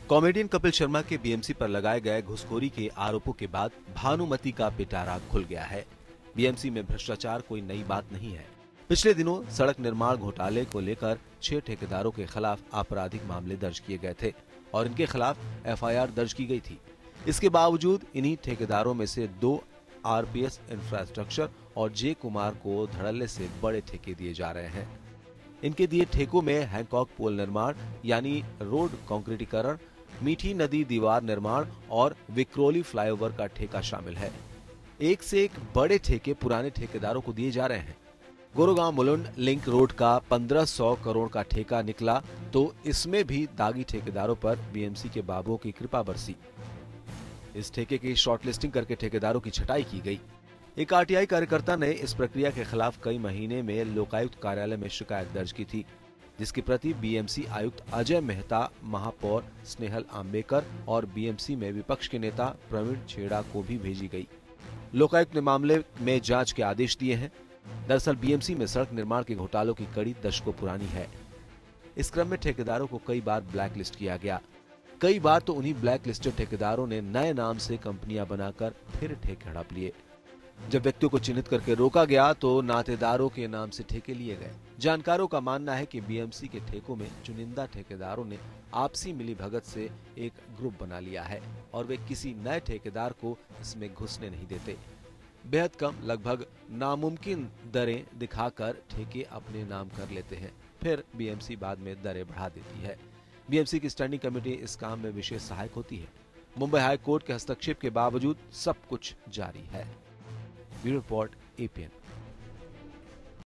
Comedian Kapil Sharma के BMC पर लगाए गए घुसखोरी के आरोपों के बाद भानुमति का पिटारा खुल गया है। बीएमसी में भ्रष्टाचार कोई नई बात नहीं है। पिछले दिनों सड़क निर्माण घोटाले को लेकर 6 ठेकेदारों के खिलाफ आपराधिक मामले दर्ज किए गए थे और इनके खिलाफ एफआईआर दर्ज की गई थी। इसके बावजूद इन्हीं ठेकेदारों में से 2 आरपीएस इंफ्रास्ट्रक्चर और जे कुमार को धड़ल्ले से बड़े ठेके दिए जा रहे हैं। इनके दिए ठेकों में हैंकॉक पुल निर्माण यानी रोड कंक्रीटीकरण, मीठी नदी दीवार निर्माण और विक्रोली फ्लाईओवर का ठेका शामिल है। एक से एक बड़े ठेके पुराने ठेकेदारों को दिए जा रहे हैं। गुरुग्राम मुलुंड लिंक रोड का 1500 करोड़ का ठेका निकला तो इसमें भी दागी ठेकेदारों पर बीएमसी के बाबुओं की कृपा बरसी। इस ठेके की शॉर्टलिस्टिंग करके ठेकेदारों की छटाई की गई। एक आरटीआई कार्यकर्ता ने इस प्रक्रिया के खिलाफ कई महीने में लोकायुक्त कार्यालय में शिकायत दर्ज की थी, जिसकी प्रति बीएमसी आयुक्त अजय मेहता, महापौर स्नेहल आम्बेकर और बीएमसी में विपक्ष के नेता प्रवीण छेड़ा को भी भेजी गई। लोकायुक्त ने मामले में जांच के आदेश दिए हैं। दरअसल बीएमसी में सड़क निर्माण के घोटालों की कड़ी दशकों पुरानी है। इस क्रम में ठेकेदारों को कई बार ब्लैकलिस्ट किया गया। कई बार तो उन्हीं ब्लैकलिस्टेड ठेकेदारों ने नए नाम से कंपनियां बनाकर फिर ठेके हड़प लिए। जब व्यक्तियों को चिन्हित करके रोका गया तो नातेदारों के नाम से ठेके लिए गए। जानकारों का मानना है कि बीएमसी के ठेकों में चुनिंदा ठेकेदारों ने आपसी मिलीभगत से एक ग्रुप बना लिया है और वे किसी नए ठेकेदार को इसमें घुसने नहीं देते। बेहद कम, लगभग नामुमकिन दरें दिखाकर ठेके अपने नाम कर लेते हैं, फिर बीएमसी बाद में दरें बढ़ा देती है। बीएमसी की स्टैंडिंग कमेटी इस काम में विशेष सहायक होती है। मुंबई हाई कोर्ट के हस्तक्षेप के बावजूद सब कुछ जारी है। Bureau report APN।